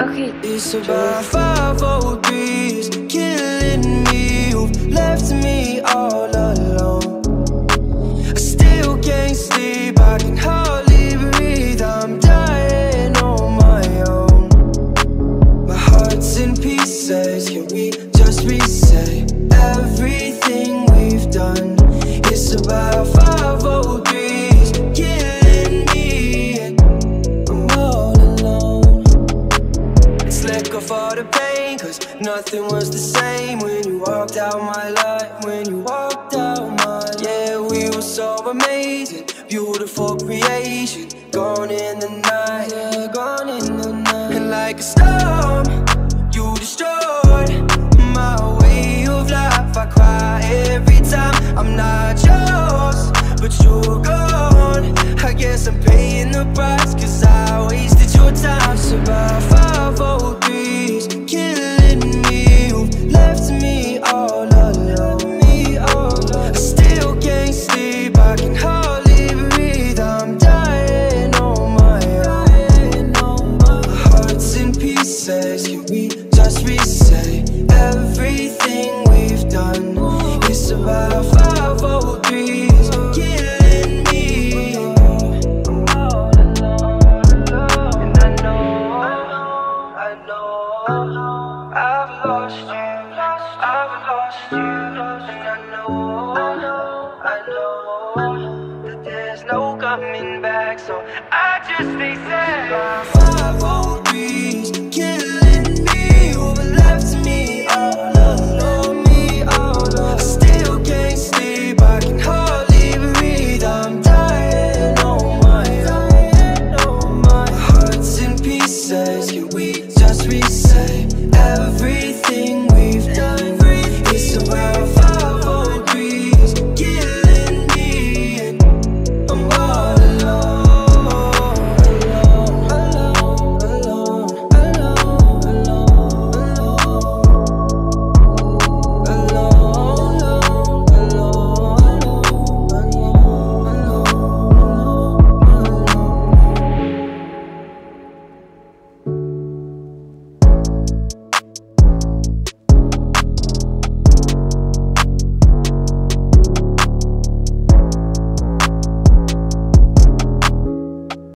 Okay. It's about 503s killing me. You've left me all alone. I still can't sleep, I can hardly breathe. I'm dying on my own. My heart's in pieces, can we just reset everything we've done? It's about 503s killing me, and I'm all alone. Let's let go for the pain, cause nothing was the same when you walked out my life, when you walked out my life. Yeah, we were so amazing, beautiful creation, gone in the night, yeah, gone in the night. And like a storm, you destroyed my way of life. I cry every time I'm not yours, but you're gone. I guess I'm paying the price, cause I wasted your time. It's about 503s killing me. You've left me all alone. I still can't sleep, I can hardly breathe. I'm dying on my own. My heart's in pieces, can we just reset everything we've done? It's about 503s killing me. I'm all alone, and I know I've lost you, I've lost you, and I know that there's no coming back, so I just stay sad. 503s killing me, you've left me all alone, I still can't sleep, I can hardly breathe. I'm dying on my own. My heart's in pieces, can we just reset